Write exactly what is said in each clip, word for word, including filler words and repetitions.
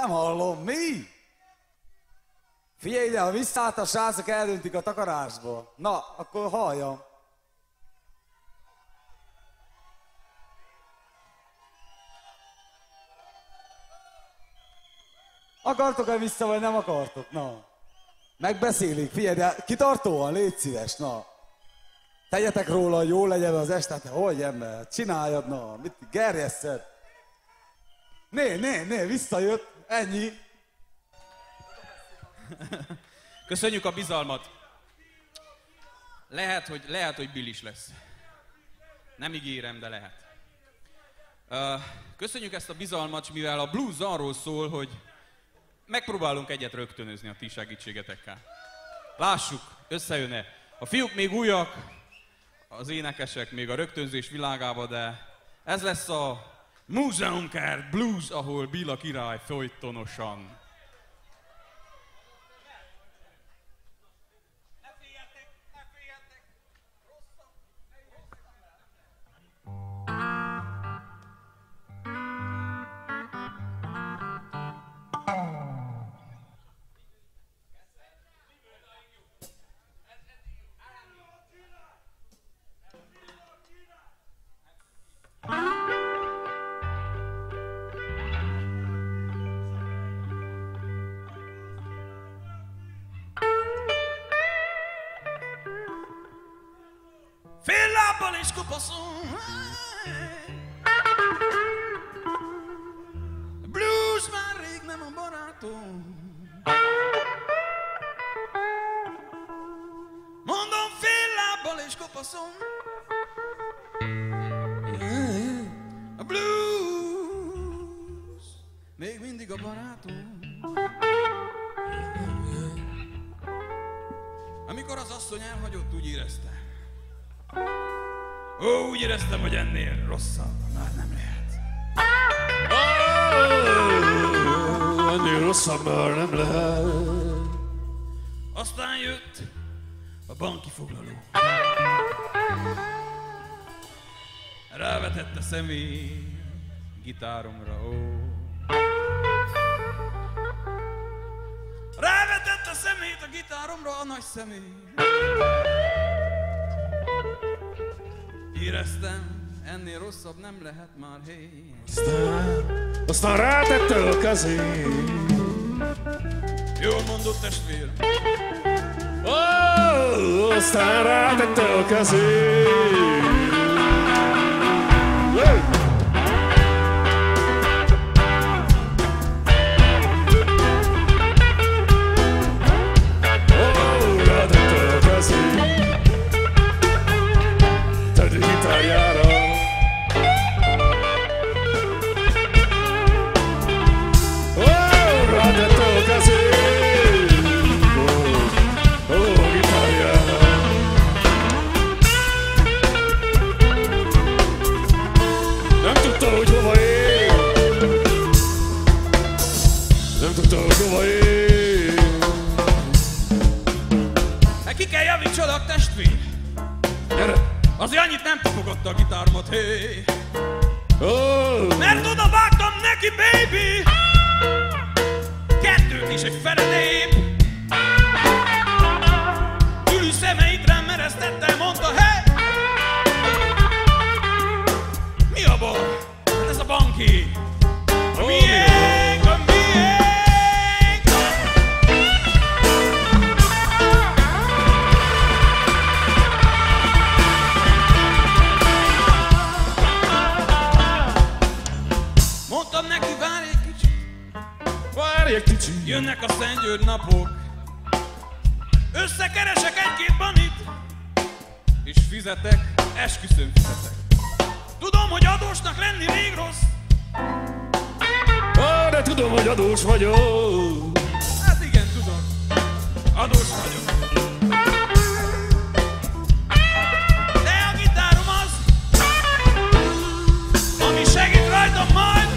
Nem hallom, mi? Figyelj ide, ha visszaállt a srácok, eldöntik a takarásból. Na, akkor halljam. Akartok-e vissza, vagy nem akartok? Na. Megbeszélik, figyelj, de kitartóan, légy szíves, na. Tegyetek róla, hogy jó legyen az este, te hogy ember, csináljad, na, mit gerjesszed. Né, né, né, visszajött, ennyi. Köszönjük a bizalmat. Lehet, hogy, lehet, hogy bilis lesz. Nem ígérem, de lehet. Köszönjük ezt a bizalmat, mivel a blues arról szól, hogy megpróbálunk egyet rögtönözni a ti segítségetekkel. Lássuk, összejön-e. A fiúk még újak, az énekesek még a rögtönzés világába, de ez lesz a Múzeumkert Blues, ahol Béla király folytonosan. Blues már rég nem a barátom. Mondom, fél lábbal és kopaszom. A blues még mindig a barátom. Amikor az asszony elhagyott, úgy érezte. Ó, úgy éreztem, hogy ennél rosszabb már nem lehet. Oh, ennél rosszabb már nem lehet. Aztán jött a banki foglaló. Rávetette szemét gitáromra, ó. Rávetette szemét a gitáromra, a nagy szemét. Éreztem, ennél rosszabb nem lehet már, hé. Aztán, aztán rátette a kezét. Jól mondott, testvérem. Oh, aztán rátette a kezét. Hey! Oh, rátette a kezét. Teddy gitárjára. Oh, rátette a kezét. Ki kell javítsanak, testvér! Gyere! Azért annyit nem tapogatta a gitáromat, hé! Oh. Mert oda vágtam neki, baby! Kettőt is egy feledébb! Ülű szemeit rám meresztette, mondta, hé! Mi a baj? Hát ez a banki! A Oh, miénk, a miénk! Mondtam neki, várj egy kicsit, Várj egy kicsit. jönnek a Szentgyörgy napok. Összekeresek egy-két banit, és fizetek, esküszöm fizetek. Tudom, hogy adósnak lenni rég rossz. Ó, de tudom, hogy adós vagyok. Hát igen, tudom, adós vagyok. De a gitárom az, ami segít rajtam majd.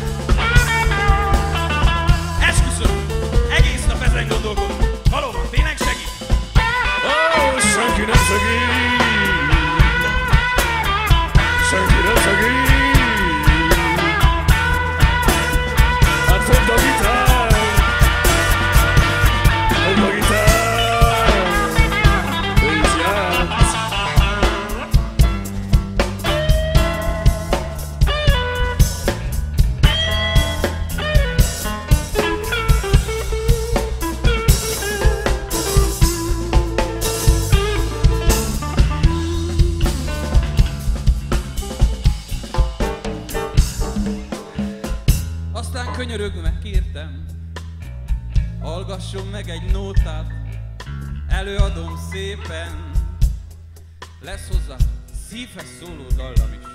Esküszöm, egész nap ezen gondolkodom. Valóban, tényleg segít? Ó, senki nem segít. Senki nem segít. Hát fogd a gitárt, Aztán könyörögve kértem, hallgasson meg egy nótát, előadom szépen. Lesz hozzá szívhez szóló dallam is.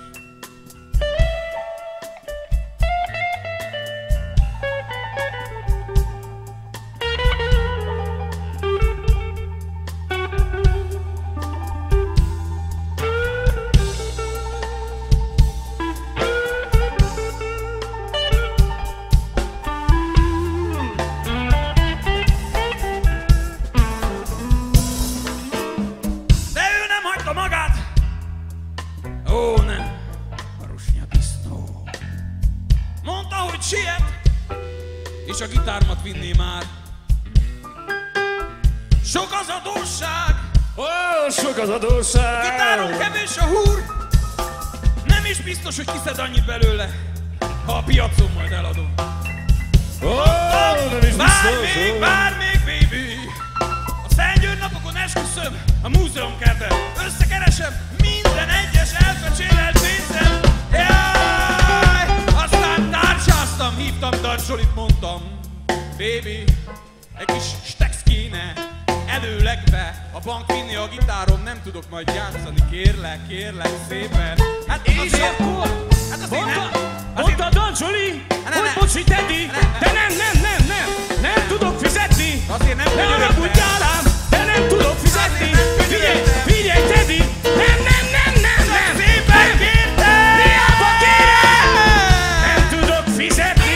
És a gitármat vinné már. Sok az adósság. Ó, oh, sok az adósság. A gitáron kevés a húr. Nem is biztos, hogy kiszed annyit belőle, ha a piacon majd eladom. Ó, oh, nem is várj biztos. még, várj még, baby. A Szent György napokon esküszöm a múzeumkertben. Összekeresem minden egyes elfecsérelt pénzem. Jaj! Aztán tárcsáztam, hívtam Dancsolit, mondtam, baby, egy kis stex kéne előlegbe, a bank vinni a gitárom, nem tudok majd játszani, kérlek, kérlek szépen. Hát És azért, akkor hát azért mondta, nem, mondta Dancsoli, ne, hogy ne. bocsi, Teddy, de nem, nem, nem, nem, nem tudok fizetni. azért nem Ne könyörögve. haragudjál rám, de nem tudok fizetni. Figyelj, figyelj, Teddy, nem, nem, nem, nem, nem. Szépen kértem! Hiába kérem! Nem tudok fizetni.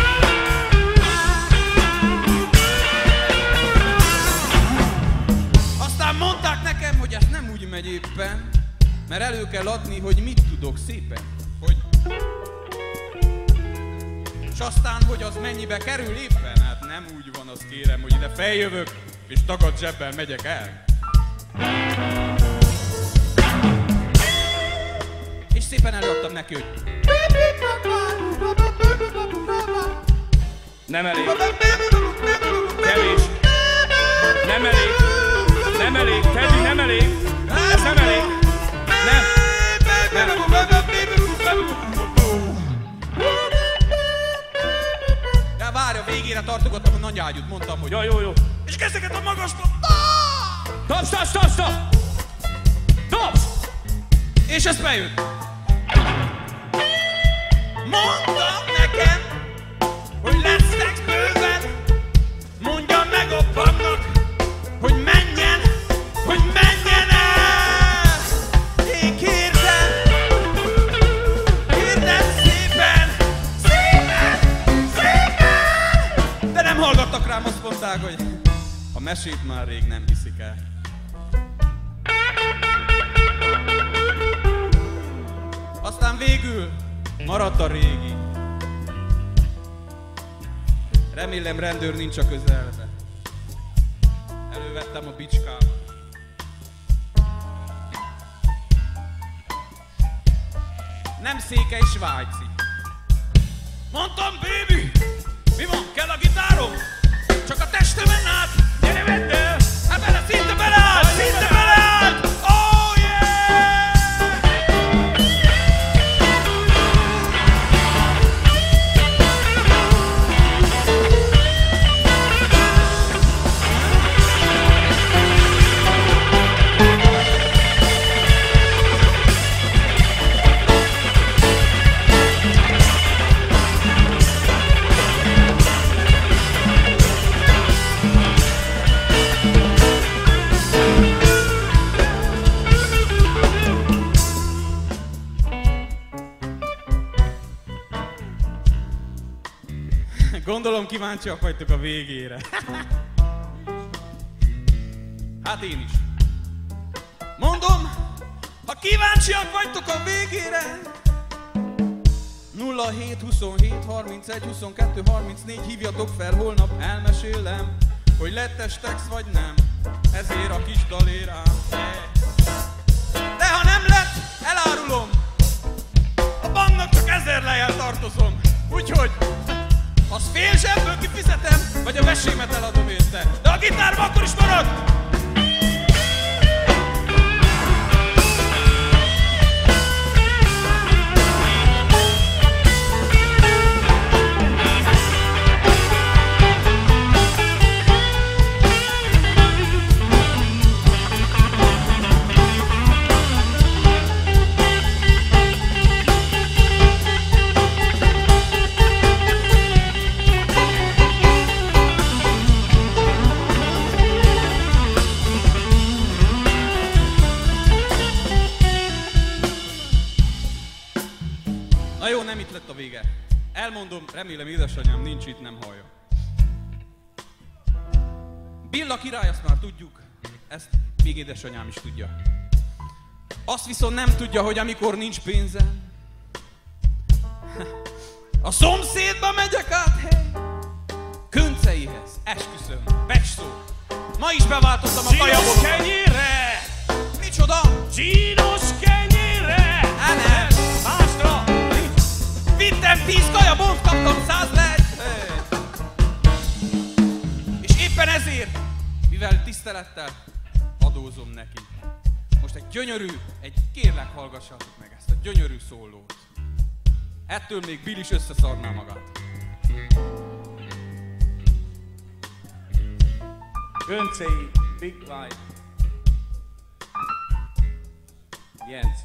Aztán mondták nekem, hogy ez nem úgy megy éppen, mert elő kell adni, hogy mit tudok szépen. Hogy... És aztán, hogy az mennyibe kerül éppen? Hát nem úgy van, azt kérem, hogy ide feljövök, és tagad zsebbel megyek el. És szépen előadtam neki, hogy... Nem elég. Kevés. Nem elég. Nem elég. Teddy, nem elég. Ez nem elég. Nem. Ja, várj, a végére tartogattam a nagy ágyút, mondtam, hogy... Jó, jó, jó. És kezdeket a magasba... Stop, stop, stop, stop. Stop. És ez bejött. Mondtam nekem, hogy lesznek bőven. Mondjam meg a papnak, hogy menjen, hogy menjen el. Én kértem, kértem szépen, szépen, szépen. De nem hallgattak rám, azt mondták, hogy a mesét már rég nem hiszik el. Aztán végül maradt a régi. Remélem rendőr nincs a közelbe. Elővettem a bicskámat. Nem székely svájci. Mondtam, baby, mi van, kell a gitárom? Csak a testemen át, gyere vedd el! Hát bele, szinte beleállt, szinte beleállt! Oh yeah! Gondolom kíváncsiak vagytok a végére. Hát én is. Mondom, ha kíváncsiak vagytok a végére, nulla hét huszonhét harmincegy huszonkettő harmincnégy hívjatok fel, holnap elmesélem, hogy lett tex vagy nem, ezért a kis dalérám. De ha nem lett, elárulom, a banknak csak ezer lejjel tartozom, úgyhogy az fél zsebből kifizetem, vagy a vesémet eladom érte. De a gitárban akkor is marad! vége. Elmondom, remélem édesanyám nincs itt, nem hallja. Billa király, azt már tudjuk, ezt még édesanyám is tudja. Azt viszont nem tudja, hogy amikor nincs pénzem, a szomszédba megyek át, hely, Könceihez, esküszöm, becsszó. Ma is beváltottam a kajabotot. Zsíros kenyérre! Micsoda? Zsíros kenyérre! Á, nem. Másra! Vittem tíz kajabont, kaptam száz legy. Hey. És éppen ezért, mivel tisztelettel adózom neki, most egy gyönyörű, egy kérlek hallgassátok meg ezt a gyönyörű szólót. Ettől még Bill is összeszarná magát. Göncei, Big Light. Jens.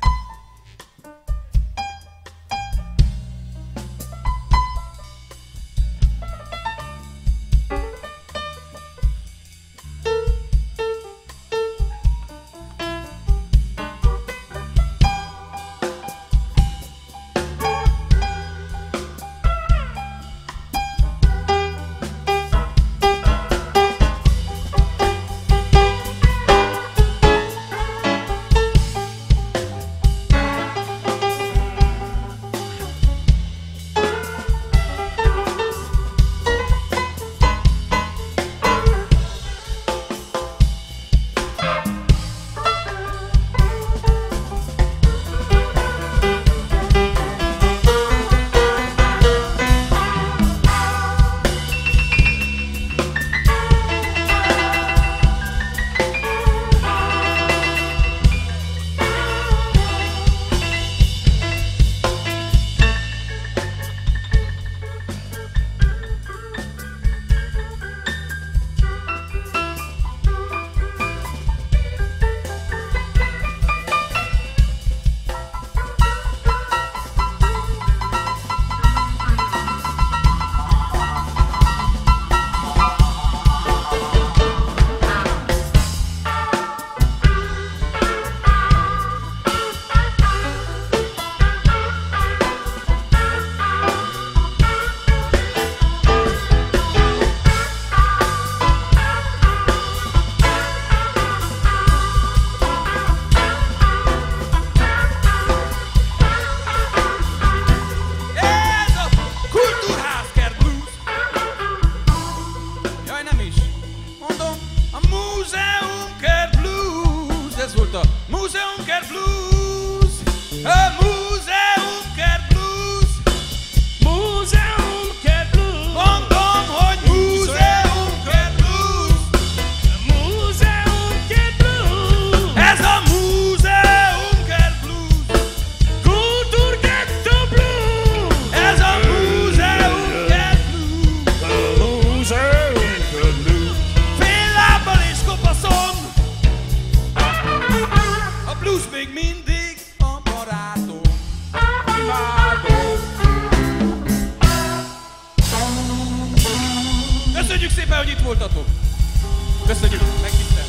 Köszönjük szépen, hogy itt voltatok! Köszönjük, megtisztelt!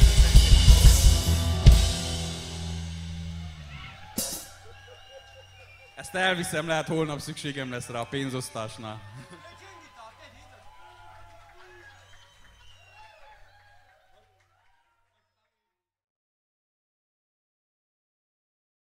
Ezt elviszem, lehet holnap szükségem lesz rá a pénzosztásnál.